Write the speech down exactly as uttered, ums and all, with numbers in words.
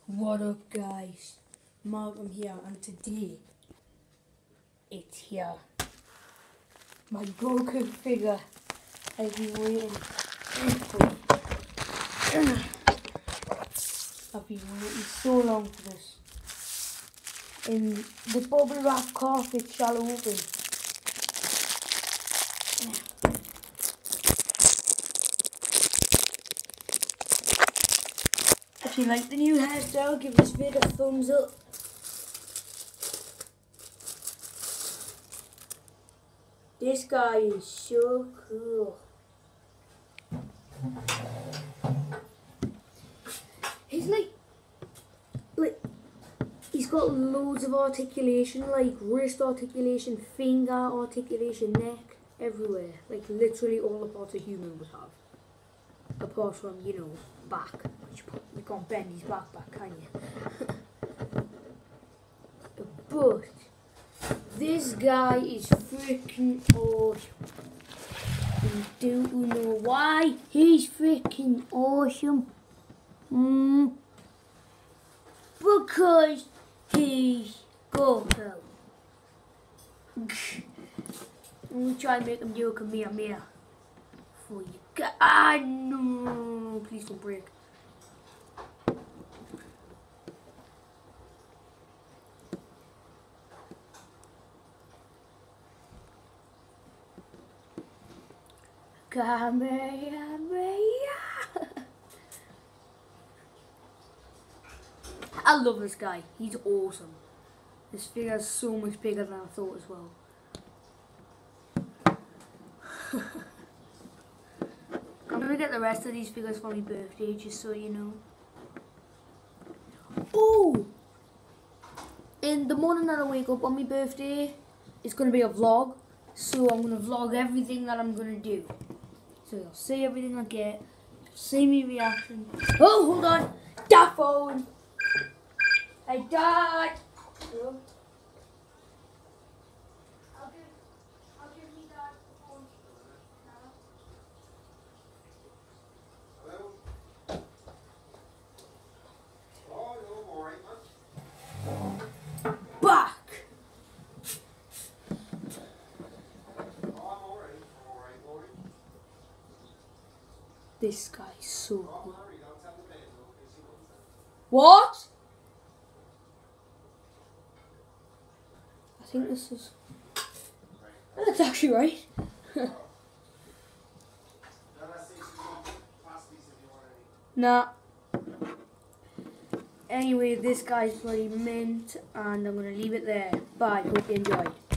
What up, guys? Malcolm here, and today it's here. My Goku figure. I've been waiting. I've been waiting so long for this. And the bubble wrap carpet shall open. If you like the new hairstyle, give this video a thumbs up. This guy is so cool. He's like, like, he's got loads of articulation, like wrist articulation, finger articulation, neck, everywhere. Like literally all the parts a human would have. Apart from, you know, back. Which you can't bend his back back, can you? But this guy is freaking awesome. And do you know why he's freaking awesome? Mm, because he's Goku. Let me try and make him do a Kamehameha for you guys. Ah, no, please don't break. Kamehameha. I love this guy. He's awesome. This figure is so much bigger than I thought as well. I'm gonna get the rest of these figures for my birthday, just so you know. Oh! In the morning that I wake up on my birthday, it's gonna be a vlog. So I'm gonna vlog everything that I'm gonna do. So you'll see everything I get, see me reaction. Oh, hold on! That phone! Hey, Dad! Hello? I'll give, I'll give me Dad the phone. Hello? Oh, no, I'm alright, man. Back! This guy's so cool. What? I think this is... That's actually right. Nah. Anyway, this guy's bloody mint, and I'm gonna leave it there. Bye. Hope you enjoyed.